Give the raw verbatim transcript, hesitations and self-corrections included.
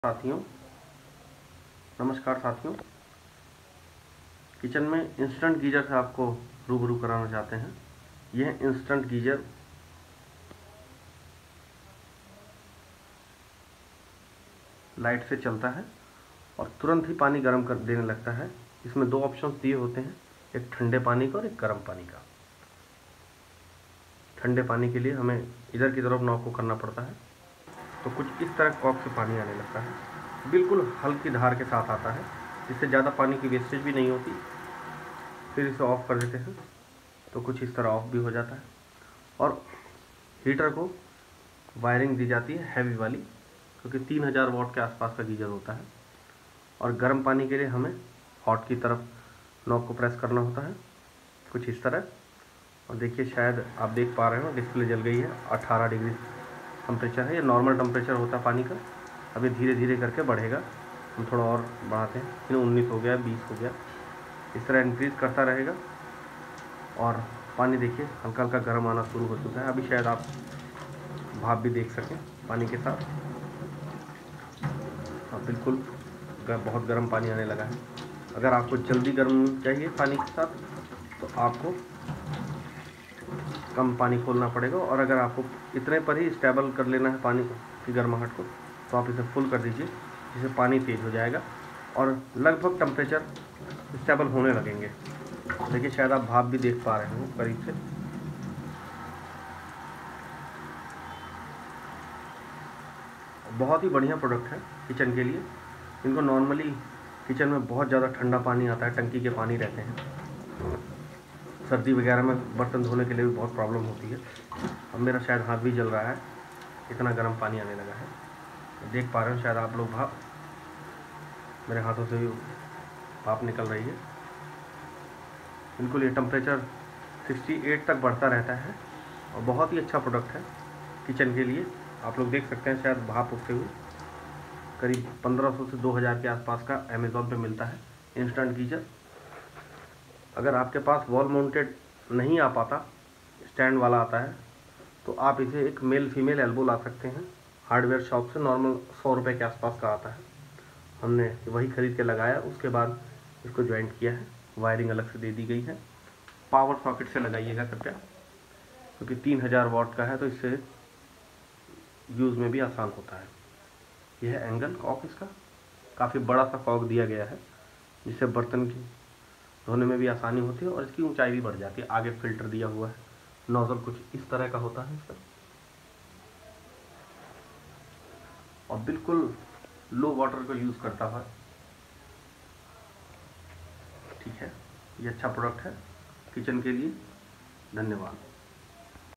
साथियों नमस्कार साथियों, किचन में इंस्टेंट गीजर से आपको रूबरू कराना चाहते हैं। यह इंस्टेंट गीजर लाइट से चलता है और तुरंत ही पानी गर्म कर देने लगता है। इसमें दो ऑप्शंस दिए होते हैं, एक ठंडे पानी का और एक गर्म पानी का। ठंडे पानी के लिए हमें इधर की तरफ नॉक को करना पड़ता है, तो कुछ इस तरह कॉक से पानी आने लगता है। बिल्कुल हल्की धार के साथ आता है, जिससे ज़्यादा पानी की वेस्टेज भी नहीं होती। फिर इसे ऑफ़ कर देते हैं तो कुछ इस तरह ऑफ भी हो जाता है। और हीटर को वायरिंग दी जाती है हैवी वाली, क्योंकि तीन हज़ार वाट के आसपास का गीजर होता है। और गर्म पानी के लिए हमें हॉट की तरफ नॉब को प्रेस करना होता है, कुछ इस तरह। और देखिए, शायद आप देख पा रहे हो डिस्प्ले जल गई है। अठारह डिग्री टेम्परेचर है, ये नॉर्मल टेम्परेचर होता है पानी का। अभी धीरे धीरे करके बढ़ेगा, हम थोड़ा और बढ़ाते हैं। फिर उन्नीस हो गया, बीस हो गया, इस तरह इंक्रीज़ करता रहेगा। और पानी देखिए हल्का हल्का गर्म आना शुरू हो चुका है। अभी शायद आप भाप भी देख सकें पानी के साथ। हाँ, बिल्कुल बहुत गर्म पानी आने लगा है। अगर आपको जल्दी गर्म चाहिए पानी के साथ तो आपको कम पानी खोलना पड़ेगा, और अगर आपको इतने पर ही स्टेबल कर लेना है पानी की गर्माहट को, तो आप इसे फुल कर दीजिए, जिससे पानी तेज़ हो जाएगा और लगभग टेम्परेचर स्टेबल होने लगेंगे। देखिए, शायद आप भाप भी देख पा रहे हो करीब से। बहुत ही बढ़िया प्रोडक्ट है किचन के लिए। इनको नॉर्मली किचन में बहुत ज़्यादा ठंडा पानी आता है, टंकी के पानी रहते हैं। सर्दी वगैरह में बर्तन धोने के लिए भी बहुत प्रॉब्लम होती है। अब मेरा शायद हाथ भी जल रहा है, इतना गर्म पानी आने लगा है। देख पा रहे हो शायद आप लोग भाप, मेरे हाथों से भी भाप निकल रही है। बिल्कुल ये टेम्परेचर अड़सठ तक बढ़ता रहता है और बहुत ही अच्छा प्रोडक्ट है किचन के लिए। आप लोग देख सकते हैं शायद भाप उठते हुए। करीब पंद्रह सौ से दो हज़ार के आसपास का अमेज़ॉन पे मिलता है इंस्टेंट गीजर। अगर आपके पास वॉल माउंटेड नहीं आ पाता, स्टैंड वाला आता है, तो आप इसे एक मेल फीमेल एल्बो ला सकते हैं हार्डवेयर शॉप से। नॉर्मल सौ रुपये के आसपास का आता है। हमने वही ख़रीद के लगाया, उसके बाद इसको ज्वाइंट किया है। वायरिंग अलग से दे दी गई है। पावर सॉकेट से लगाइएगा कृपया, क्योंकि तीन हज़ार वाट का है, तो इससे यूज़ में भी आसान होता है। यह है एंगल कॉक, इसका काफ़ी बड़ा सा कॉक दिया गया है, जिससे बर्तन की धोने में भी आसानी होती है और इसकी ऊंचाई भी बढ़ जाती है। आगे फिल्टर दिया हुआ है, नोज़ल कुछ इस तरह का होता है इसका, और बिल्कुल लो वाटर को यूज़ करता है। ठीक है, ये अच्छा प्रोडक्ट है किचन के लिए। धन्यवाद।